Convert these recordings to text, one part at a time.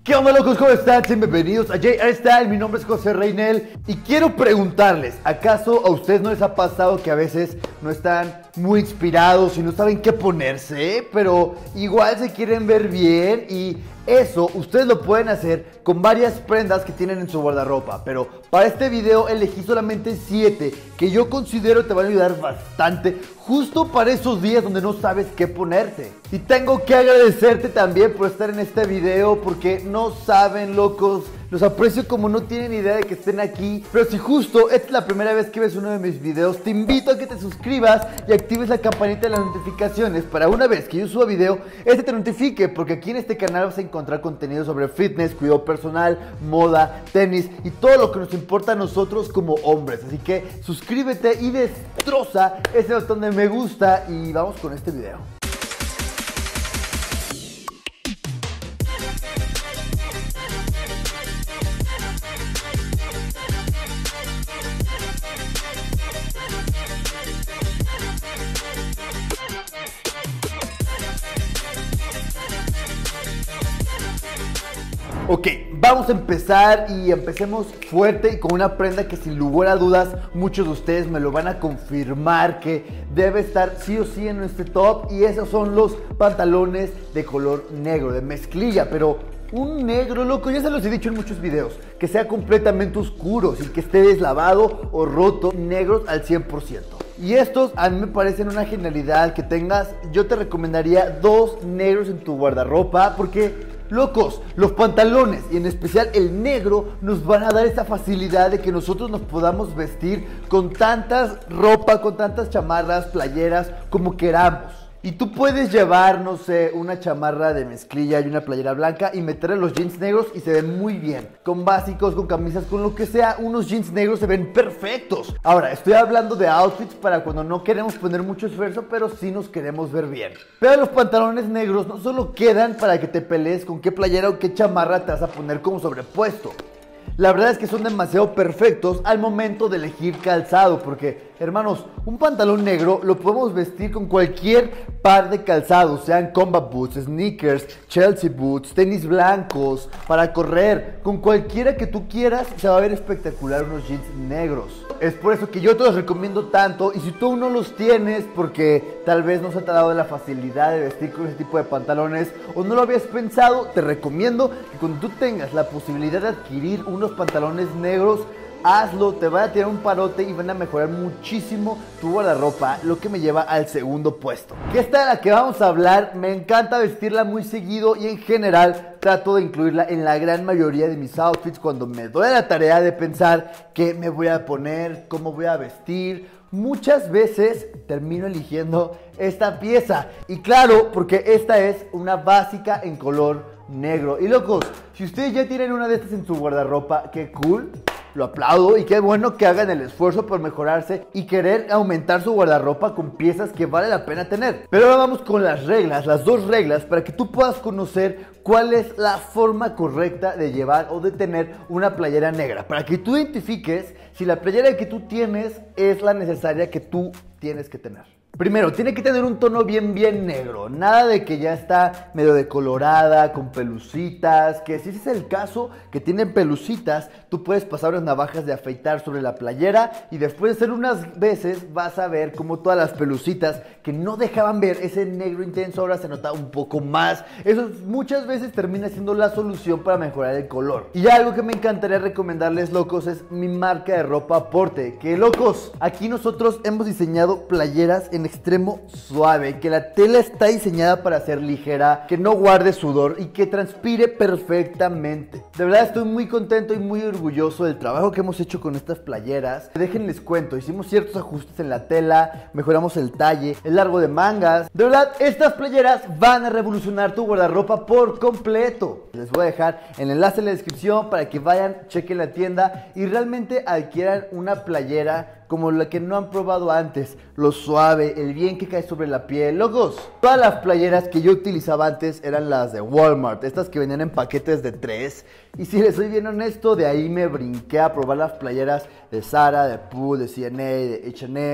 ¿Qué onda, locos? ¿Cómo están? Bienvenidos a JR Style. Mi nombre es José Reynel y quiero preguntarles, ¿acaso a ustedes no les ha pasado que a veces no están muy inspirados y no saben qué ponerse, pero igual se quieren ver bien? Y eso ustedes lo pueden hacer con varias prendas que tienen en su guardarropa, pero para este video elegí solamente 7 que yo considero te van a ayudar bastante justo para esos días donde no sabes qué ponerte. Y tengo que agradecerte también por estar en este video, porque no saben, locos, los aprecio como no tienen idea de que estén aquí. Pero si justo esta es la primera vez que ves uno de mis videos, te invito a que te suscribas y actives la campanita de las notificaciones para una vez que yo suba video, este te notifique, porque aquí en este canal vas a encontrar contenido sobre fitness, cuidado personal, moda, tenis y todo lo que nos importa a nosotros como hombres. Así que suscríbete y destroza ese botón de me gusta y vamos con este video. Ok, vamos a empezar y empecemos fuerte y con una prenda que sin lugar a dudas muchos de ustedes me lo van a confirmar que debe estar sí o sí en este top, y esos son los pantalones de color negro, de mezclilla, pero un negro, loco, ya se los he dicho en muchos videos, que sea completamente oscuro, sin que esté deslavado o roto, negros al 100%. Y estos a mí me parecen una genialidad que tengas. Yo te recomendaría 2 negros en tu guardarropa, porque locos, los pantalones y en especial el negro nos van a dar esa facilidad de que nosotros nos podamos vestir con tantas ropa, con tantas chamarras, playeras como queramos. Y tú puedes llevar, no sé, una chamarra de mezclilla y una playera blanca y meterle los jeans negros y se ven muy bien. Con básicos, con camisas, con lo que sea, unos jeans negros se ven perfectos. Ahora, estoy hablando de outfits para cuando no queremos poner mucho esfuerzo, pero sí nos queremos ver bien. Pero los pantalones negros no solo quedan para que te pelees con qué playera o qué chamarra te vas a poner como sobrepuesto. La verdad es que son demasiado perfectos al momento de elegir calzado, porque, hermanos, un pantalón negro lo podemos vestir con cualquier par de calzados, sean combat boots, sneakers, Chelsea boots, tenis blancos, para correr, con cualquiera que tú quieras se va a ver espectacular unos jeans negros. Es por eso que yo te los recomiendo tanto, y si tú no los tienes porque tal vez no se te ha dado la facilidad de vestir con ese tipo de pantalones o no lo habías pensado, te recomiendo que cuando tú tengas la posibilidad de adquirir unos pantalones negros, hazlo, te van a tirar un parote y van a mejorar muchísimo tu guardarropa, lo que me lleva al segundo puesto. Que esta de la que vamos a hablar, me encanta vestirla muy seguido y en general trato de incluirla en la gran mayoría de mis outfits cuando me doy a la tarea de pensar qué me voy a poner, cómo voy a vestir. Muchas veces termino eligiendo esta pieza, y claro, porque esta es una básica en color negro. Y locos, si ustedes ya tienen una de estas en su guardarropa, qué cool, lo aplaudo, y qué bueno que hagan el esfuerzo por mejorarse y querer aumentar su guardarropa con piezas que vale la pena tener. Pero ahora vamos con las reglas, las 2 reglas para que tú puedas conocer cuál es la forma correcta de llevar o de tener una playera negra, para que tú identifiques si la playera que tú tienes es la necesaria que tú tienes que tener. Primero, tiene que tener un tono bien negro, nada de que ya está medio decolorada, con pelucitas, que si ese es el caso, que tienen pelucitas, tú puedes pasar unas navajas de afeitar sobre la playera y después de hacer unas veces vas a ver cómo todas las pelucitas que no dejaban ver ese negro intenso ahora se nota un poco más. Eso muchas veces termina siendo la solución para mejorar el color. Y algo que me encantaría recomendarles, locos, es mi marca de ropa Porte, que, locos, aquí nosotros hemos diseñado playeras en extremo suave, que la tela está diseñada para ser ligera, que no guarde sudor y que transpire perfectamente. De verdad estoy muy contento y muy orgulloso del trabajo que hemos hecho con estas playeras. Déjenles cuento, hicimos ciertos ajustes en la tela, mejoramos el talle, el largo de mangas. De verdad, estas playeras van a revolucionar tu guardarropa por completo. Les voy a dejar el enlace en la descripción para que vayan, chequen la tienda y realmente adquieran una playera como la que no han probado antes. Lo suave, el bien que cae sobre la piel. Locos, todas las playeras que yo utilizaba antes eran las de Walmart, estas que venían en paquetes de 3. Y si les soy bien honesto, de ahí me brinqué a probar las playeras de Zara, de Pooh, de C&A, de H&M.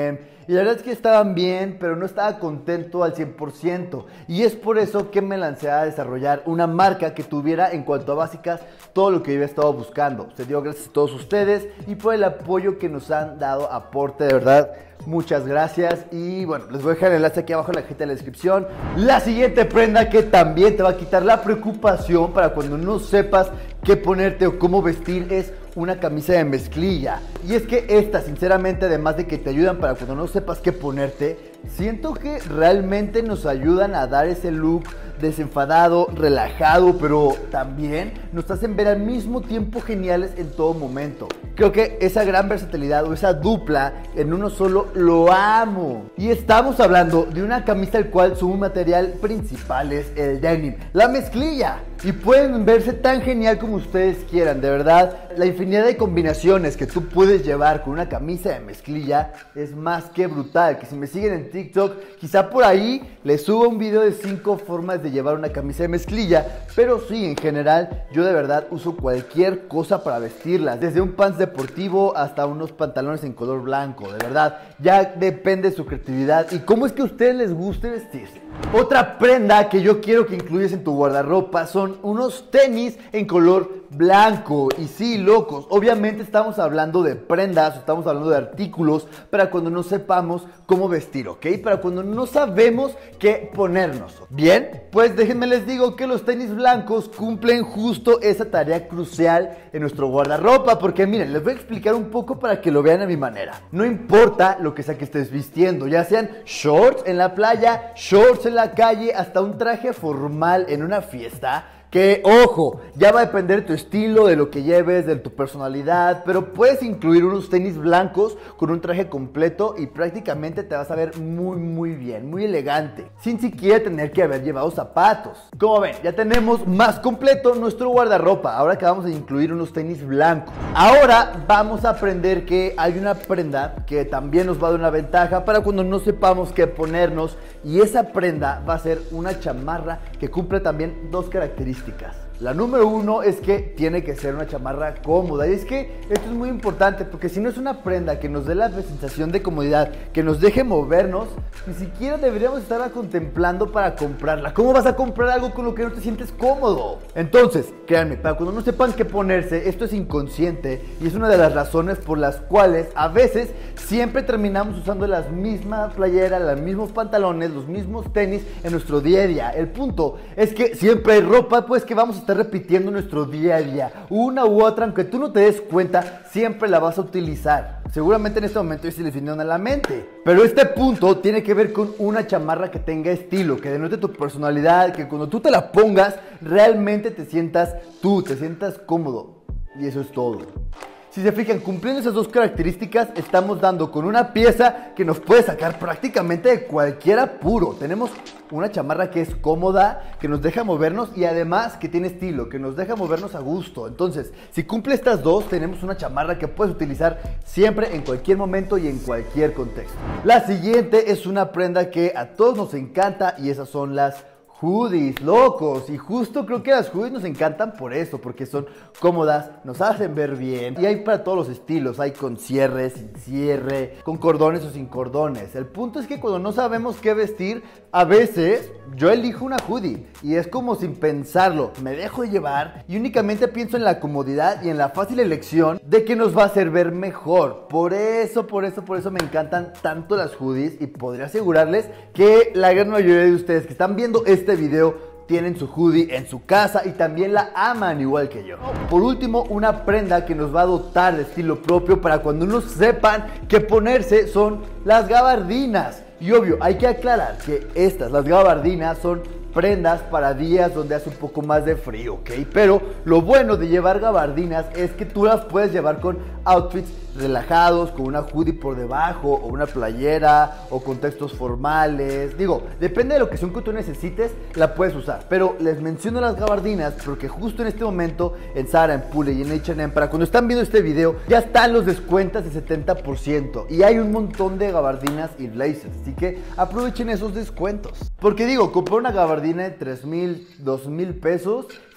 Y la verdad es que estaban bien, pero no estaba contento al 100%. Y es por eso que me lancé a desarrollar una marca que tuviera en cuanto a básicas todo lo que yo había estado buscando. Se dio gracias a todos ustedes y por el apoyo que nos han dado, aporte de verdad. Muchas gracias y bueno, les voy a dejar el enlace aquí abajo en la cajita de la descripción. La siguiente prenda que también te va a quitar la preocupación para cuando no sepas qué ponerte o cómo vestir es una camisa de mezclilla. Y es que estas, sinceramente, además de que te ayudan para cuando no sepas qué ponerte, siento que realmente nos ayudan a dar ese look desenfadado, relajado, pero también nos hacen ver al mismo tiempo geniales en todo momento. Creo que esa gran versatilidad o esa dupla en uno solo lo amo. Y estamos hablando de una camisa el cual su material principal es el denim, la mezclilla. Y pueden verse tan genial como ustedes quieran, de verdad. La infinidad de combinaciones que tú puedes llevar con una camisa de mezclilla es más que brutal. Que si me siguen en TikTok, quizá por ahí les subo un video de 5 formas de llevar una camisa de mezclilla. Pero sí, en general, yo de verdad uso cualquier cosa para vestirlas. Desde un pants deportivo hasta unos pantalones en color blanco, de verdad. Ya depende de su creatividad y cómo es que a ustedes les guste vestirse. Otra prenda que yo quiero que incluyas en tu guardarropa son unos tenis en color blanco. Y sí, locos, obviamente estamos hablando de prendas, estamos hablando de artículos para cuando no sepamos cómo vestir, ¿ok? Para cuando no sabemos qué ponernos. Bien, pues déjenme les digo que los tenis blancos cumplen justo esa tarea crucial en nuestro guardarropa. Porque miren, les voy a explicar un poco para que lo vean a mi manera. No importa lo que sea que estés vistiendo, ya sean shorts en la playa, shorts en la calle, hasta un traje formal en una fiesta. Que, ojo, ya va a depender de tu estilo, de lo que lleves, de tu personalidad, pero puedes incluir unos tenis blancos con un traje completo y prácticamente te vas a ver muy bien, muy elegante, sin siquiera tener que haber llevado zapatos. Como ven, ya tenemos más completo nuestro guardarropa, ahora que vamos a incluir unos tenis blancos. Ahora vamos a aprender que hay una prenda que también nos va a dar una ventaja para cuando no sepamos qué ponernos, y esa prenda va a ser una chamarra que cumple también dos características. La número uno es que tiene que ser una chamarra cómoda. Y es que esto es muy importante porque si no es una prenda que nos dé la sensación de comodidad, que nos deje movernos, ni siquiera deberíamos estarla contemplando para comprarla. ¿Cómo vas a comprar algo con lo que no te sientes cómodo? Entonces, créanme, para cuando no sepan qué ponerse, esto es inconsciente y es una de las razones por las cuales a veces siempre terminamos usando las mismas playeras, los mismos pantalones, los mismos tenis en nuestro día a día. El punto es que siempre hay ropa pues que vamos a estar repitiendo nuestro día a día, una u otra, aunque tú no te des cuenta, siempre la vas a utilizar. Seguramente en este momento se les vinieron a la mente, pero este punto tiene que ver con una chamarra que tenga estilo, que denote tu personalidad, que cuando tú te la pongas realmente te sientas tú, te sientas cómodo, y eso es todo. Si se fijan, cumpliendo esas dos características, estamos dando con una pieza que nos puede sacar prácticamente de cualquier apuro. Tenemos una chamarra que es cómoda, que nos deja movernos y además que tiene estilo, que nos deja movernos a gusto. Entonces, si cumple estas dos, tenemos una chamarra que puedes utilizar siempre, en cualquier momento y en cualquier contexto. La siguiente es una prenda que a todos nos encanta y esas son las hoodies, locos. Y justo creo que las hoodies nos encantan por eso, porque son cómodas, nos hacen ver bien y hay para todos los estilos. Hay con cierre, sin cierre, con cordones o sin cordones. El punto es que cuando no sabemos qué vestir, a veces yo elijo una hoodie y es como sin pensarlo, me dejo llevar y únicamente pienso en la comodidad y en la fácil elección de que nos va a hacer ver mejor. Por eso me encantan tanto las hoodies y podría asegurarles que la gran mayoría de ustedes que están viendo este video tienen su hoodie en su casa y también la aman igual que yo. Por último, una prenda que nos va a dotar de estilo propio para cuando no sepan qué ponerse son las gabardinas. Y obvio, hay que aclarar que las gabardinas son prendas para días donde hace un poco más de frío, ¿ok? Pero lo bueno de llevar gabardinas es que tú las puedes llevar con outfits relajados, con una hoodie por debajo, o una playera, o con textos formales. Digo, depende de lo que sea que tú necesites, la puedes usar. Pero les menciono las gabardinas porque justo en este momento en Zara, en Pule y en H&M, para cuando están viendo este video, ya están los descuentos de 70%. Y hay un montón de gabardinas y blazers, así que aprovechen esos descuentos. Porque digo, comprar una gabardina de 3,000, 2,000 pesos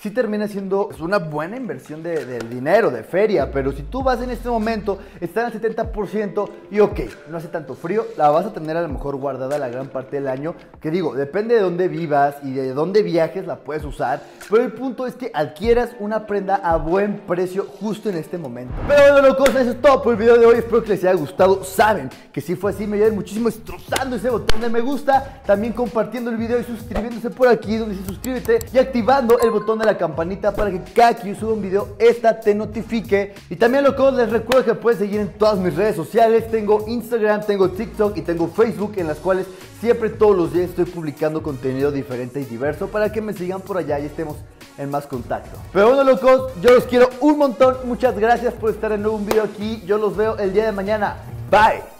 sí termina siendo una buena inversión del dinero, de feria, pero si tú vas en este momento, están al 70% y ok, no hace tanto frío, la vas a tener a lo mejor guardada la gran parte del año, que digo, depende de dónde vivas y de dónde viajes, la puedes usar, pero el punto es que adquieras una prenda a buen precio justo en este momento. Pero bueno, locos, eso es todo por el video de hoy, espero que les haya gustado. Saben que si fue así, me ayudan muchísimo destrozando ese botón de me gusta, también compartiendo el video y suscribiéndose por aquí donde dice suscríbete y activando el botón de la campanita para que cada que yo suba un video, esta te notifique. Y también, locos, les recuerdo que puedes seguir en todas mis redes sociales. Tengo Instagram, tengo TikTok y tengo Facebook, en las cuales siempre todos los días estoy publicando contenido diferente y diverso para que me sigan por allá y estemos en más contacto. Pero bueno, locos, yo los quiero un montón. Muchas gracias por estar en un nuevo video aquí. Yo los veo el día de mañana. Bye.